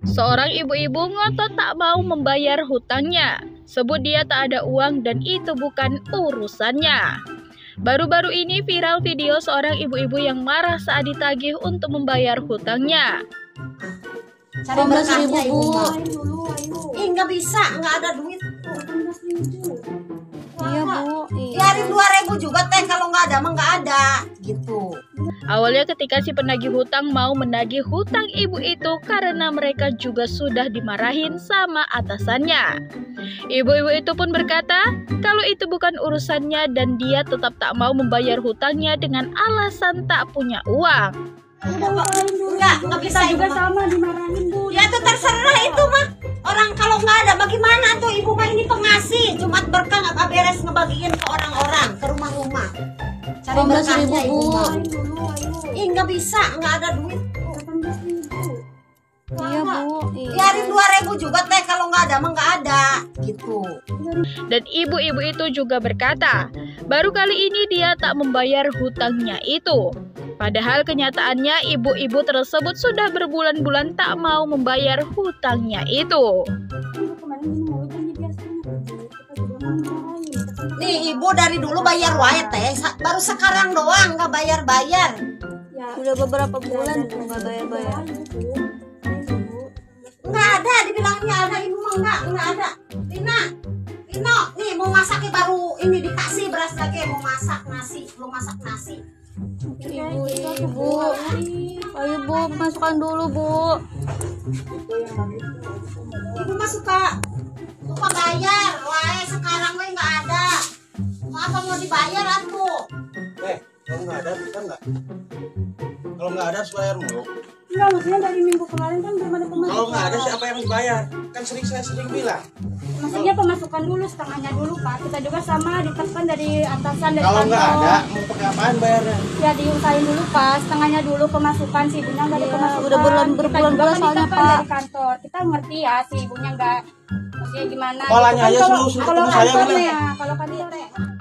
Seorang ibu-ibu ngotot tak mau membayar hutangnya. Sebut dia tak ada uang dan itu bukan urusannya. Baru-baru ini viral video seorang ibu-ibu yang marah saat ditagih untuk membayar hutangnya. Cari berkahnya ibu. Ih, nggak bisa, nggak ada duit. Iya bu. Biarin 2.000 juga teh, kalau nggak ada mah nggak ada gitu. Awalnya ketika si penagih hutang mau menagih hutang ibu itu karena mereka juga sudah dimarahin sama atasannya. Ibu-ibu itu pun berkata kalau itu bukan urusannya dan dia tetap tak mau membayar hutangnya dengan alasan tak punya uang. Nggak bisa Kita juga ibu. sama dimarahin bu. Ya itu terserah itu mah. Orang kalau nggak ada bagaimana tuh, ibu mah ini pengasih, cuma berkah nggak beres ngebagiin ke orang-orang, ke rumah-rumah. Cari berkahnya ibu mah. Ih, nggak bisa, nggak ada duit. Iya bu. Biarin 2.000 juga teh, kalau nggak ada mah nggak ada gitu. Dan ibu-ibu itu juga berkata, baru kali ini dia tak membayar hutangnya itu. Padahal kenyataannya ibu-ibu tersebut sudah berbulan-bulan tak mau membayar hutangnya itu. Nih ibu dari dulu bayar wae teh, baru sekarang doang nggak bayar-bayar. Udah beberapa bulan bu nggak bayar-bayar. Nggak ada, dibilangnya ada, ibu mah nggak ada. Rino, nih mau masaknya baru ini dikasih beras lagi, mau masak nasi, belum masak nasi. Ibu, bu. Ayo bu, masukkan dulu bu. Ibu mah suka bayar, wae sekarang wae nggak ada. Apa mau dibayar atuh? Kalau nggak ada bisa nggak? Kalau nggak ada harus bayar mulu. Enggak, maksudnya dari minggu kemarin kan belum ada pemasukan. Kalau nggak ada siapa yang dibayar? Kan saya sering bilang. Maksudnya pemasukan dulu, setengahnya dulu pak. Kita juga sama ditekan dari atasan dari Kalau nggak kantor. ada mau pakai apaan bayarnya? Ya diusahain dulu pak, setengahnya dulu pemasukan, si ibunya nggak ada pemasukan. udah berbulan-bulan Kita juga kan soalnya, ditekan Pak. dari kantor. Kita ngerti ya si ibunya nggak, maksudnya gimana. Kepalanya gitu aja kan. suruh Kalau ketemu saya kantornya, bilang. kalau kantornya.